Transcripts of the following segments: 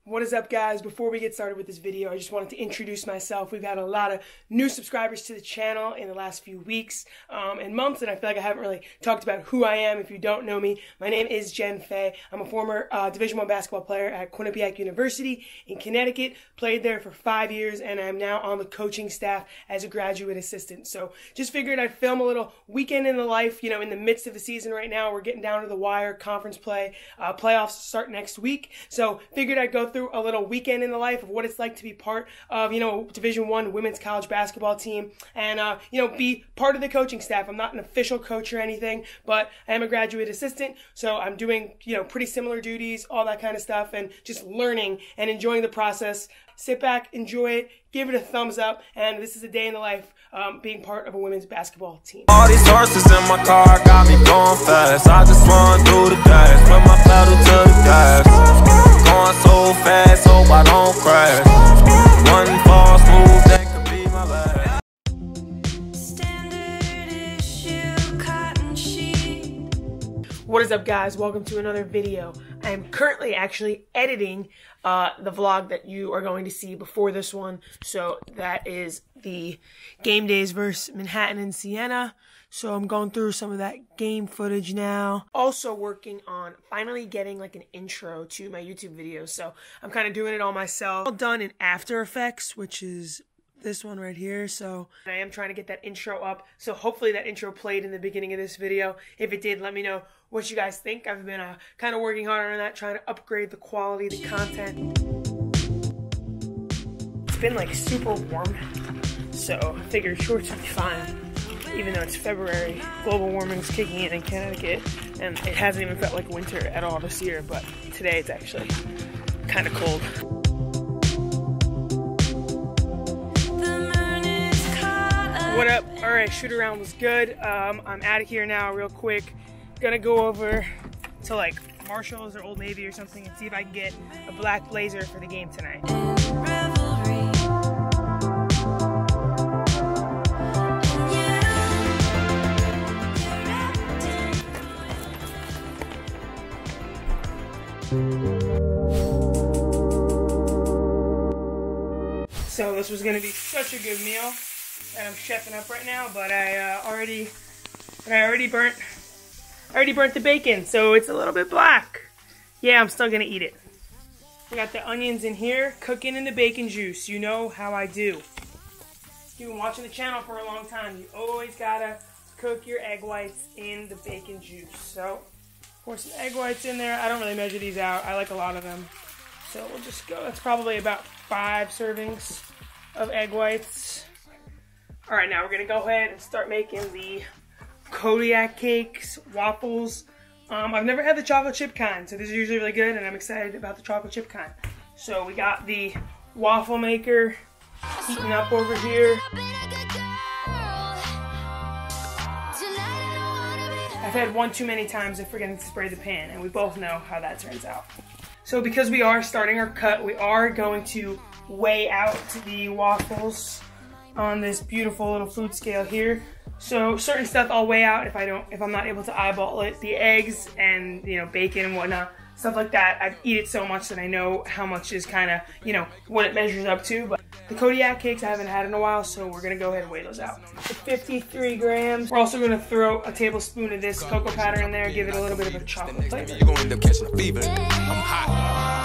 What is up, guys? Before we get started with this video, I just wanted to introduce myself. We've had a lot of new subscribers to the channel in the last few weeks and months, and I feel like I haven't really talked about who I am. If you don't know me, my name is Jen Fay. I'm a former Division I basketball player at Quinnipiac University in Connecticut. Played there for 5 years, and I'm now on the coaching staff as a graduate assistant. So just figured I'd film a little weekend in the life, you know, in the midst of the season right now. We're getting down to the wire, conference play, playoffs start next week. So figured I'd go through a little weekend in the life of what it's like to be part of, you know, Division I women's college basketball team and, you know, be part of the coaching staff. I'm not an official coach or anything, but I am a graduate assistant. So I'm doing, you know, pretty similar duties, all that kind of stuff, and just learning and enjoying the process. Sit back, enjoy it, give it a thumbs up, and this is a day in the life being part of a women's basketball team. All these horses in my car got me going fast. I just run through the gas, put my pedal to the gas. Going so fast, hope I don't crash. One false move, that could be my last. What is up, guys? Welcome to another video. I am currently actually editing the vlog that you are going to see before this one. So that is the game days versus Manhattan and Siena. So I'm going through some of that game footage now. Also working on finally getting like an intro to my YouTube videos. So I'm kind of doing it all myself. All done in After Effects, which is this one right here. So I am trying to get that intro up. So hopefully that intro played in the beginning of this video. If it did, let me know what you guys think. I've been kind of working hard on that, trying to upgrade the quality, the content. It's been like super warm, so I figured shorts would be fine. Even though it's February, global warming is kicking in Connecticut, and it hasn't even felt like winter at all this year, but today it's actually kind of cold. What up? Alright, shoot around was good. I'm out of here now real quick. Gonna go over to like Marshall's or Old Navy or something and see if I can get a black blazer for the game tonight. So this was gonna be such a good meal that I'm chefing up right now, but I already burnt the bacon, so it's a little bit black. Yeah, I'm still gonna eat it. I got the onions in here, cooking in the bacon juice. You know how I do. If you've been watching the channel for a long time, you always gotta cook your egg whites in the bacon juice. So, pour some egg whites in there. I don't really measure these out. I like a lot of them. So we'll just go. That's probably about 5 servings of egg whites. All right, now we're gonna go ahead and start making the Kodiak cakes, waffles. I've never had the chocolate chip kind, so this is usually really good, and I'm excited about the chocolate chip kind. So we got the waffle maker heating up over here. I've had one too many times of forgetting to spray the pan, and we both know how that turns out. So because we are starting our cut, we are going to weigh out the waffles on this beautiful little food scale here. So certain stuff I'll weigh out if I'm not able to eyeball it. The eggs and, you know, bacon and whatnot, stuff like that. I eat it so much that I know how much is kind of, you know, what it measures up to. But the Kodiak cakes I haven't had in a while, so we're gonna go ahead and weigh those out. So 53 grams. We're also gonna throw a tablespoon of this cocoa powder in there, give it a little bit of a chocolate flavor. You're gonna end up catching a fever. I'm hot.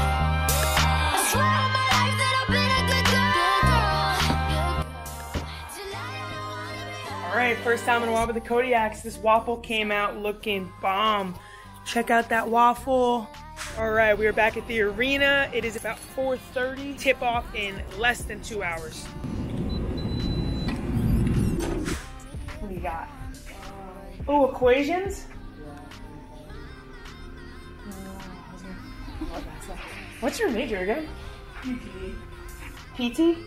Alright, first time in a while with the Kodiaks. This waffle came out looking bomb. Check out that waffle. Alright, we are back at the arena. It is about 4:30. Tip off in less than 2 hours. What do you got? Oh, equations? What's your major again? PT. PT?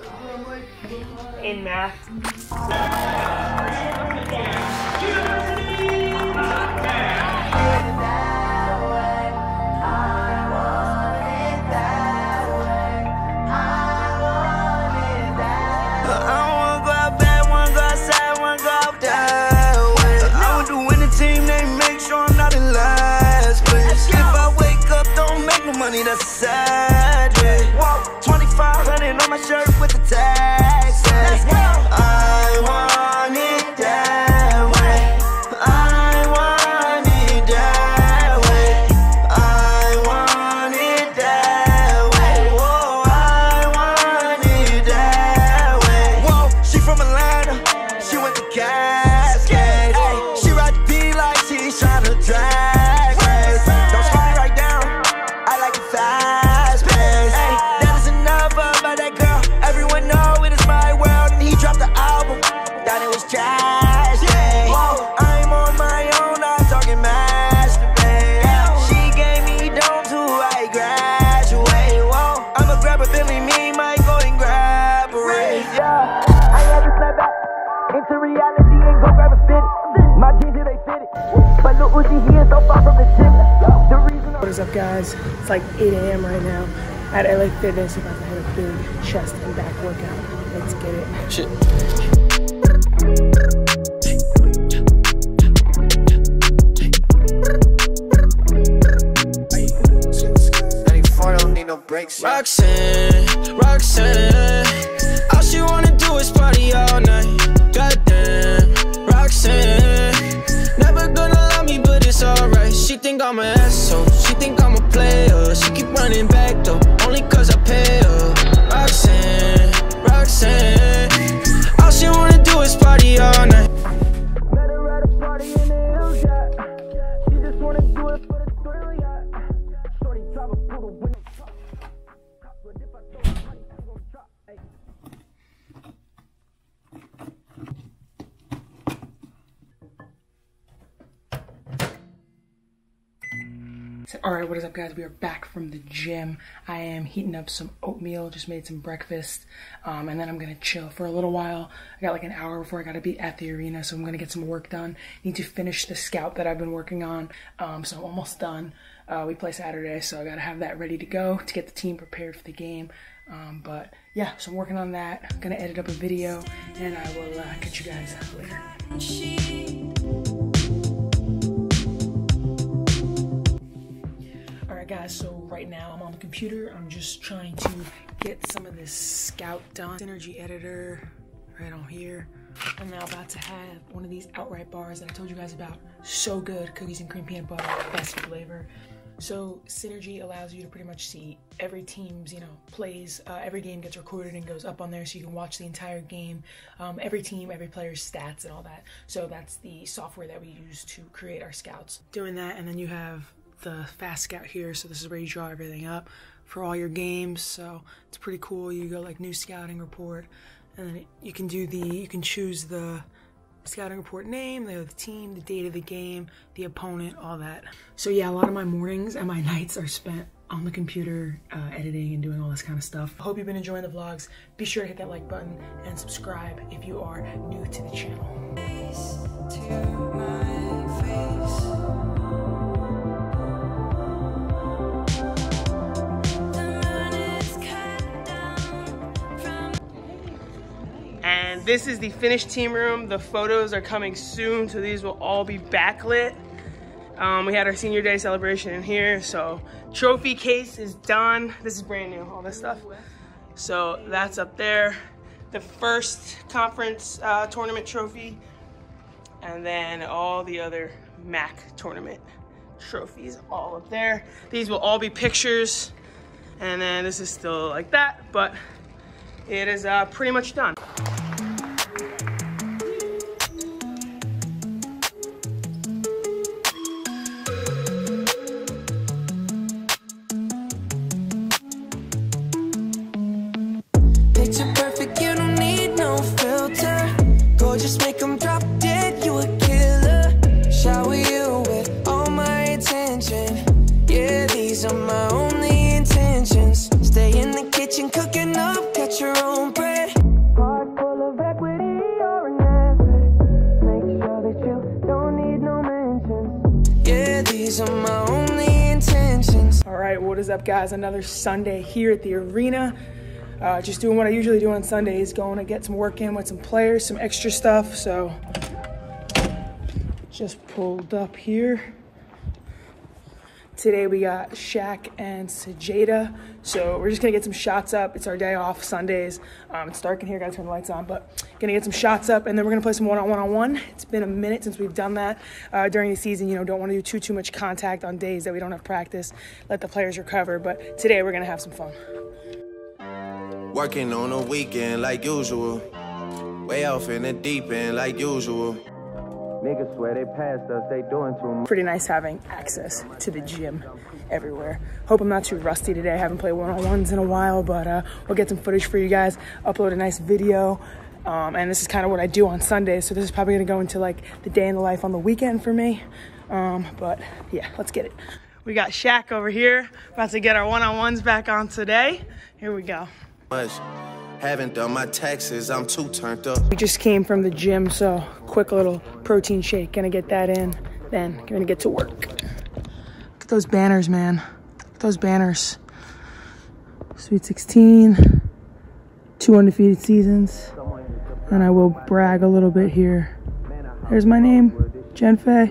In math. Money that a surgery. 2,500 on my shirt with the tags. I want it that way. I want it that way. I want it that way. Whoa, I want it that way. Whoa, she from Atlanta. She went to Cascade. She ride the beat like she's trying to drag race. Don't slow me right down. I like it fast pace. That is enough about that girl. Everyone know it is my world. And he dropped the album. Thought it was trash. I'm on my own. I'm talking masturbate. She gave me dome to I graduate. Whoa, I'ma grab a Billy, me might go and grab a race. I had to snap back into reality and go grab a fit. My jeans, they fit it. But look Uzi, he is so far from the gym. The reason What is up, guys? It's like 8 a.m. right now at LA Fitness. About to have a big chest and back workout. Let's get it. Shit. Roxanne, all she wanna do is party all night. Goddamn, Roxanne, never gonna love me, but it's alright. She think I'm an asshole, she think I'm a player. She keep running back though, only cause I pay her. Roxanne, all she wanna do is party all night. Met her at a party in the hills, yeah. She just wanna do it for the thrill, yeah. Shorty drive a poodle window. Alright, what is up, guys? We are back from the gym. I am heating up some oatmeal, just made some breakfast, and then I'm gonna chill for a little while. I got like an hour before I gotta be at the arena, so I'm gonna get some work done. Need to finish the scout that I've been working on, so I'm almost done. We play Saturday, so I gotta have that ready to go to get the team prepared for the game. But yeah, so I'm working on that. I'm gonna edit up a video, and I will catch you guys later. Alright guys, so right now I'm on the computer. I'm just trying to get some of this scout done. Synergy editor right on here. I'm now about to have one of these outright bars that I told you guys about. So good, cookies and cream peanut butter, best flavor. So Synergy allows you to pretty much see every team's, plays. Every game gets recorded and goes up on there, so you can watch the entire game, every team, every player's stats and all that. So that's the software that we use to create our scouts. Doing that, and then you have the fast scout here, so this is where you draw everything up for all your games. So it's pretty cool. You go like new scouting report, and then you can choose the scouting report name, the team, the date of the game, the opponent, all that. So yeah, a lot of my mornings and my nights are spent on the computer editing and doing all this kind of stuff. I hope you've been enjoying the vlogs. Be sure to hit that like button and subscribe if you are new to the channel. And this is the finished team room. The photos are coming soon, so these will all be backlit. We had our senior day celebration in here, so trophy case is done. This is brand new, all this stuff. So that's up there. The first conference tournament trophy, and then all the other MAC tournament trophies all up there. These will all be pictures, and then this is still like that, but it is pretty much done. Picture perfect, you don't need no filter. Gorgeous, make them drop dead, you a killer. Shower you with all my attention. Yeah, these are my only intentions. Stay in the kitchen cooking up, got your own bread. Heart full of equity, you're an asset. Make sure that you don't need no mentions. Yeah, these are my only intentions. All right, what is up, guys? Another Sunday here at the arena. Just doing what I usually do on Sundays, going to get some work in with some players, some extra stuff. So just pulled up here. Today we got Shaq and Sajada, so we're just gonna get some shots up. It's our day off, Sundays. It's dark in here, gotta turn the lights on, but gonna get some shots up, and then we're gonna play some one-on-one. It's been a minute since we've done that during the season. You know, don't want to do too much contact on days that we don't have practice. Let the players recover, but today we're gonna have some fun. Working on a weekend like usual. Way off in the deep end like usual. Niggas swear they passed us, they doing too much. Pretty nice having access to the gym everywhere. Hope I'm not too rusty today. I haven't played one-on-ones in a while, but we'll get some footage for you guys, upload a nice video. And this is kind of what I do on Sundays, so this is probably gonna go into like the day in the life on the weekend for me. But yeah, let's get it. We got Shaq over here, about to get our one-on-ones back on today. Here we go. Haven't done my taxes, I'm too turned up. We just came from the gym, so quick little protein shake. Gonna get that in, then gonna get to work. Look at those banners, man. Look at those banners. Sweet 16, 2 undefeated seasons. And I will brag a little bit here. There's my name, Jen Faye.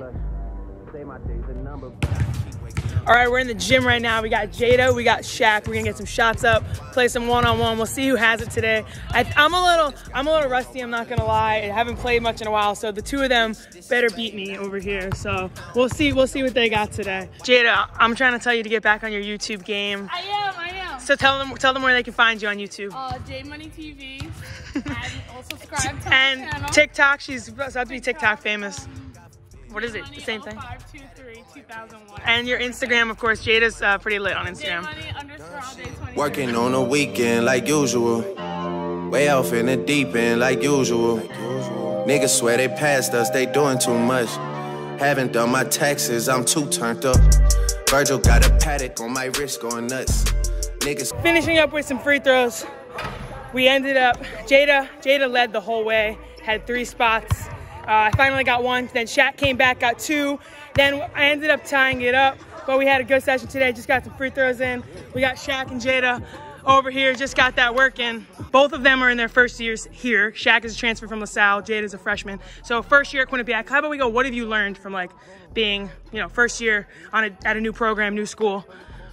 All right, we're in the gym right now. We got Jada, we got Shaq. We're gonna get some shots up, play some one-on-one. We'll see who has it today. I'm a little rusty, I'm not gonna lie. I haven't played much in a while, so the two of them better beat me over here. So we'll see what they got today. Jada, I'm trying to tell you to get back on your YouTube game. I am. So tell them where they can find you on YouTube. JMoneyTV, and also subscribe to and my channel. TikTok, she's about to be TikTok famous. What is it? The same thing? 523-2001. And your Instagram, of course. Jada's pretty lit on Instagram. JMoney_all-day23. Working on a weekend like usual. Way off in the deep end like usual. Niggas swear they passed us, they doing too much. Haven't done my taxes, I'm too turned up. Virgil got a paddock on my wrist going nuts. Niggas Finishing up with some free throws. We ended up, Jada led the whole way, had 3 spots. I finally got 1, then Shaq came back, got 2. Then I ended up tying it up, but we had a good session today, just got some free throws in. We got Shaq and Jada over here, just got that work in. Both of them are in their first years here. Shaq is a transfer from LaSalle, Jada's a freshman. So first year at Quinnipiac. How about we go, what have you learned from like being, you know, first year at a new program, new school?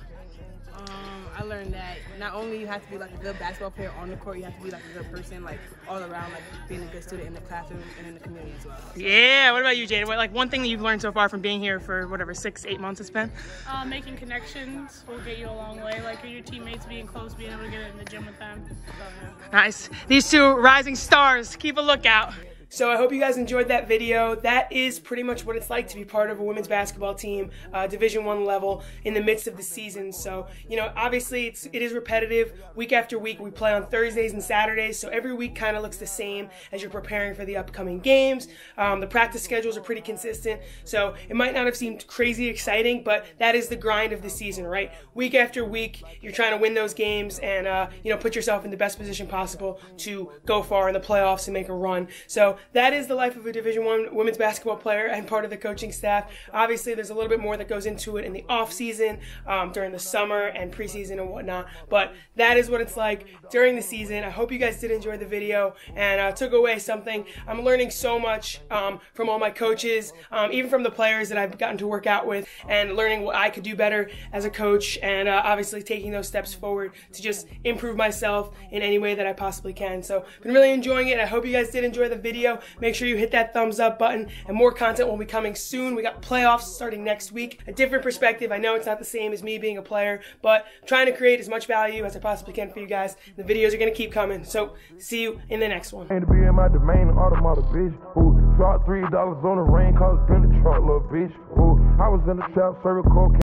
I learned that not only you have to be like a good basketball player on the court, you have to be like a good person, like all around, like being a good student in the classroom and in the community as well. Yeah, what about you, Jada? What, like one thing that you've learned so far from being here for whatever, 6-8 months it's been? Making connections will get you a long way. Like your teammates being close, being able to get in the gym with them. So, yeah. Nice. These two rising stars, keep a lookout. So I hope you guys enjoyed that video. That is pretty much what it's like to be part of a women's basketball team, Division I level, in the midst of the season. So, you know, obviously it is repetitive. Week after week, we play on Thursdays and Saturdays, so every week kind of looks the same as you're preparing for the upcoming games. The practice schedules are pretty consistent, so it might not have seemed crazy exciting, but that is the grind of the season, right? Week after week, you're trying to win those games and, you know, put yourself in the best position possible to go far in the playoffs and make a run. So that is the life of a Division I women's basketball player and part of the coaching staff. Obviously, there's a little bit more that goes into it in the off season, during the summer and preseason and whatnot. But that is what it's like during the season. I hope you guys did enjoy the video and took away something. I'm learning so much from all my coaches, even from the players that I've gotten to work out with, and learning what I could do better as a coach, and obviously taking those steps forward to just improve myself in any way that I possibly can. So, been really enjoying it. I hope you guys did enjoy the video. Make sure you hit that thumbs up button, and more content will be coming soon. We got playoffs starting next week. A different perspective. I know it's not the same as me being a player, but trying to create as much value as I possibly can for you guys. The videos are going to keep coming, so see you in the next one. And to be in my domain, automata, bitch. Who dropped $3 on the rain, cause been the truck, little bitch. Who I was in the trap, serving cocaine.